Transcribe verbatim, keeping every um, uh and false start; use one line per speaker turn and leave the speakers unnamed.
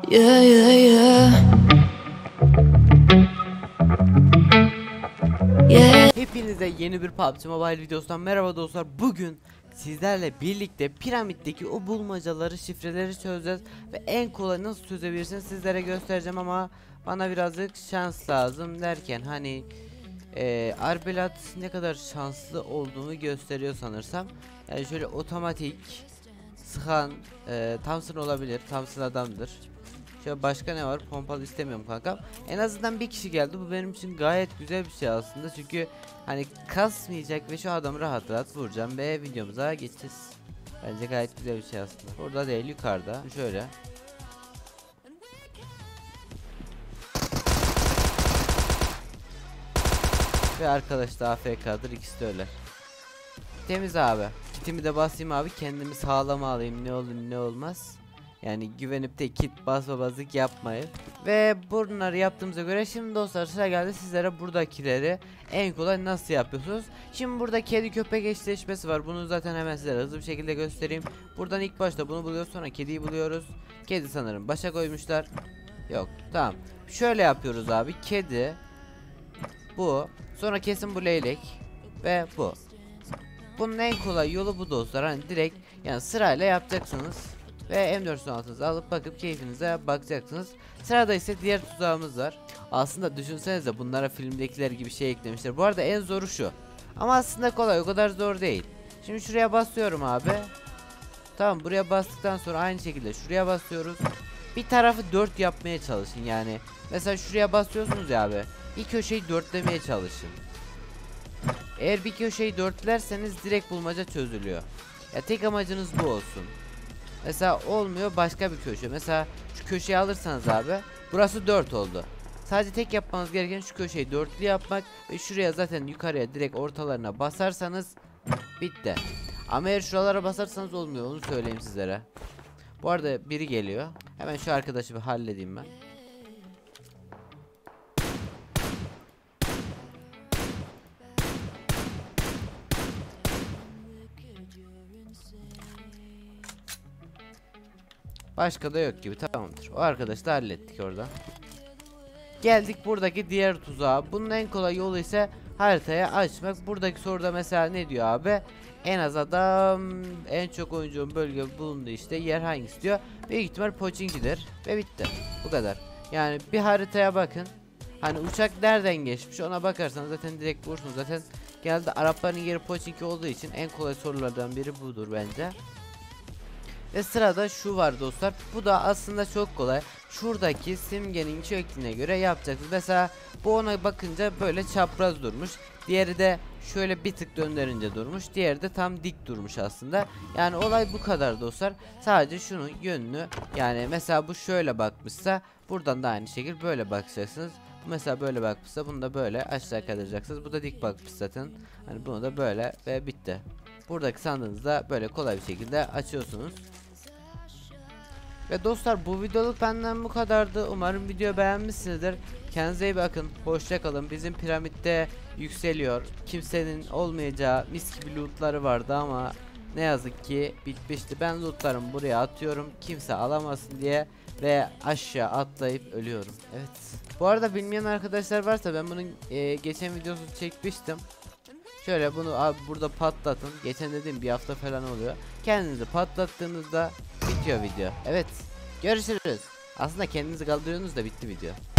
Yeah, yeah, yeah. Yeah.
Hepinize yeni bir P U B G Mobile videosundan merhaba dostlar. Bugün sizlerle birlikte piramitteki o bulmacaları, şifreleri çözeceğiz ve en kolay nasıl çözebilirsiniz sizlere göstereceğim, ama bana birazcık şans lazım derken hani e, Arbelat ne kadar şanslı olduğunu gösteriyor sanırsam. Yani şöyle otomatik sıkan e, Thompson olabilir. Thompson adamdır. Şöyle başka ne var? Pompalı istemiyorum kankam. En azından bir kişi geldi. Bu benim için gayet güzel bir şey aslında. Çünkü hani kasmayacak ve şu adamı rahat rahat vuracağım ve videomuza geçeceğiz. Bence gayet güzel bir şey aslında. Burada değil, yukarıda. Şöyle. Ve arkadaş da A F K'dır. İkisi de öyle. Temiz abi. Kitimi de basayım abi. Kendimi sağlama alayım. Ne olur ne olmaz. Yani güvenip de kit basmamazlık yapmayın. Ve bunları yaptığımıza göre şimdi dostlar sıra geldi sizlere buradakileri en kolay nasıl yapıyorsunuz. Şimdi burada kedi köpek eşleşmesi var. Bunu zaten hemen sizlere hızlı bir şekilde göstereyim. Buradan ilk başta bunu buluyoruz, sonra kediyi buluyoruz. Kedi sanırım başa koymuşlar. Yok, tamam. Şöyle yapıyoruz abi. Kedi, bu, sonra kesin bu leylek ve bu. Bunun en kolay yolu bu dostlar. Hani direkt yani sırayla yapacaksınız. Ve M dört altınızı alıp bakıp keyfinize bakacaksınız. Sırada ise diğer tuzağımız var. Aslında düşünsenize, bunlara filmdekiler gibi şey eklemişler. Bu arada en zoru şu. Ama aslında kolay, o kadar zor değil. Şimdi şuraya basıyorum abi. Tamam, buraya bastıktan sonra aynı şekilde şuraya basıyoruz. Bir tarafı dört yapmaya çalışın yani. Mesela şuraya basıyorsunuz ya abi. Bir köşeyi dörtlemeye çalışın. Eğer bir köşeyi dörtlerseniz direkt bulmaca çözülüyor. Ya tek amacınız bu olsun. Mesela olmuyor, başka bir köşe. Mesela şu köşeyi alırsanız abi, burası dört oldu. Sadece tek yapmanız gereken şu köşeyi dörtlü yapmak ve şuraya zaten yukarıya direkt ortalarına basarsanız bitti. Ama eğer şuralara basarsanız olmuyor, onu söyleyeyim sizlere. Bu arada biri geliyor. Hemen şu arkadaşı bir halledeyim ben. Başka da yok gibi, tamamdır. O arkadaşı da hallettik orada. Geldik buradaki diğer tuzağa. Bunun en kolay yolu ise haritaya açmak. Buradaki soruda mesela ne diyor abi? En az adam, en çok oyuncunun bölge bulunduğu işte yer hangisi diyor. Büyük ihtimal Pochinki'dir ve bitti. Bu kadar. Yani bir haritaya bakın. Hani uçak nereden geçmiş ona bakarsanız zaten direkt vurursunuz. Zaten genelde Arapların yeri Pochinki olduğu için en kolay sorulardan biri budur bence. Ve sırada şu var dostlar. Bu da aslında çok kolay. Şuradaki simgenin şekline göre yapacaksınız. Mesela bu ona bakınca böyle çapraz durmuş. Diğeri de şöyle bir tık döndürünce durmuş. Diğeri de tam dik durmuş aslında. Yani olay bu kadar dostlar. Sadece şunun yönünü, yani mesela bu şöyle bakmışsa buradan da aynı şekilde böyle bakacaksınız. Bu mesela böyle bakmışsa bunu da böyle aşağı kaldıracaksınız. Bu da dik bakmış zaten. Hani bunu da böyle ve bitti. Buradaki sandığınızı da böyle kolay bir şekilde açıyorsunuz. Ve dostlar bu videoluk benden bu kadardı. Umarım video beğenmişsinizdir. Kendinize iyi bakın. Hoşça kalın. Bizim piramitte yükseliyor. Kimsenin olmayacağı mis gibi lootları vardı ama ne yazık ki bitmişti. Ben lootlarımı buraya atıyorum, kimse alamasın diye ve aşağı atlayıp ölüyorum. Evet. Bu arada bilmeyen arkadaşlar varsa, ben bunun e, geçen videosunu çekmiştim. Şöyle bunu abi burada patlatın. Geçen dediğim bir hafta falan oluyor. Kendinizi patlattığınızda bitiyor video. Evet. Görüşürüz. Aslında kendinizi kaldırıyorsunuz da bitti video.